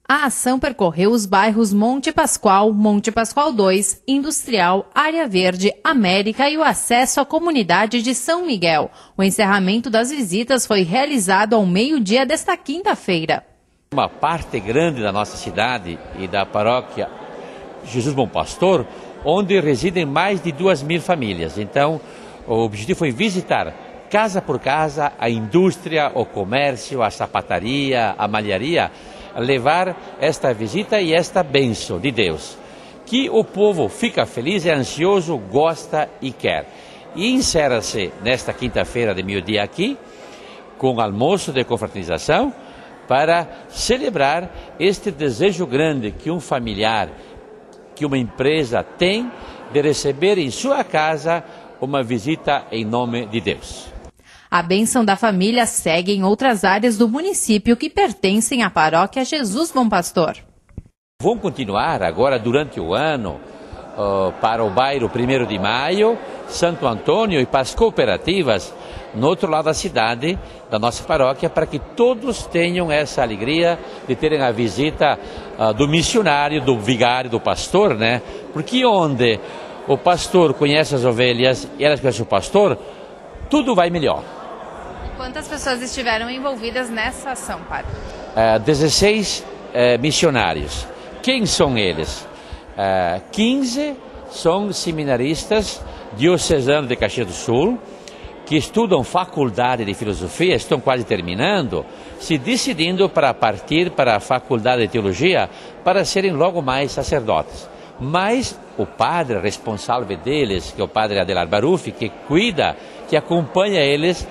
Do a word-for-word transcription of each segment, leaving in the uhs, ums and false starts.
A ação percorreu os bairros Monte Pascoal, Monte Pascoal dois, Industrial, Área Verde, América e o acesso à comunidade de São Miguel. O encerramento das visitas foi realizado ao meio-dia desta quinta-feira. Uma parte grande da nossa cidade e da paróquia Jesus Bom Pastor, onde residem mais de duas mil famílias. Então, o objetivo foi visitar casa por casa a indústria, o comércio, a sapataria, a malharia, levar esta visita e esta bênção de Deus, que o povo fica feliz, é ansioso, gosta e quer. E encerra-se nesta quinta-feira de meio-dia aqui, com almoço de confraternização, para celebrar este desejo grande que um familiar, que uma empresa tem de receber em sua casa uma visita em nome de Deus. A bênção da família segue em outras áreas do município que pertencem à paróquia Jesus Bom Pastor. Vão continuar agora durante o ano uh, para o bairro primeiro de maio, Santo Antônio e para as cooperativas no outro lado da cidade, da nossa paróquia, para que todos tenham essa alegria de terem a visita uh, do missionário, do vigário, do pastor, né? Porque onde o pastor conhece as ovelhas e elas conhecem o pastor, tudo vai melhor. Quantas pessoas estiveram envolvidas nessa ação, padre? Uh, dezesseis uh, missionários. Quem são eles? Uh, quinze são seminaristas diocesanos de Caxias do Sul, que estudam faculdade de filosofia, estão quase terminando, se decidindo para partir para a faculdade de teologia para serem logo mais sacerdotes. Mas o padre responsável deles, que é o padre Adelar Baruffi, que cuida, que acompanha eles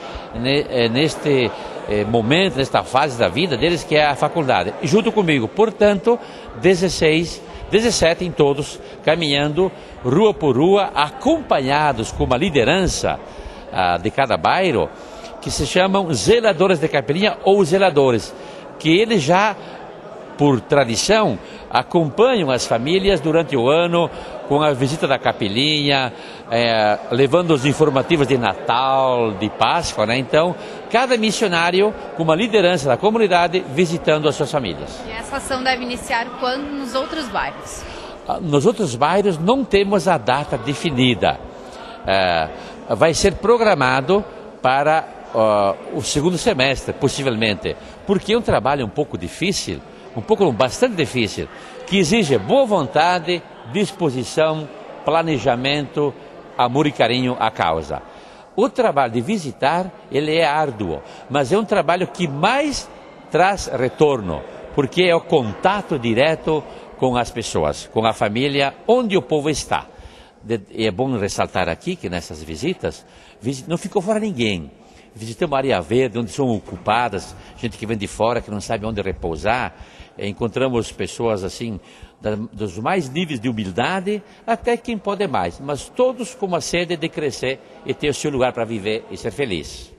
neste momento, nesta fase da vida deles, que é a faculdade, junto comigo. Portanto, dezesseis, dezessete em todos, caminhando rua por rua, acompanhados com uma liderança uh, de cada bairro, que se chamam zeladores de capelinha ou zeladores, que eles já, por tradição, acompanham as famílias durante o ano com a visita da capelinha, é, levando os informativos de Natal, de Páscoa, né? Então, cada missionário com uma liderança da comunidade visitando as suas famílias. E essa ação deve iniciar quando nos outros bairros? Nos outros bairros não temos a data definida. É, vai ser programado para uh, o segundo semestre, possivelmente, porque é um trabalho um pouco difícil, um pouco bastante difícil, que exige boa vontade, disposição, planejamento, amor e carinho à causa. O trabalho de visitar, ele é árduo, mas é um trabalho que mais traz retorno, porque é o contato direto com as pessoas, com a família, onde o povo está. E é bom ressaltar aqui que nessas visitas, não ficou fora ninguém. Visitamos a área verde, onde são ocupadas, gente que vem de fora, que não sabe onde repousar. Encontramos pessoas assim, dos mais níveis de humildade, até quem pode mais, mas todos com uma sede de crescer e ter o seu lugar para viver e ser feliz.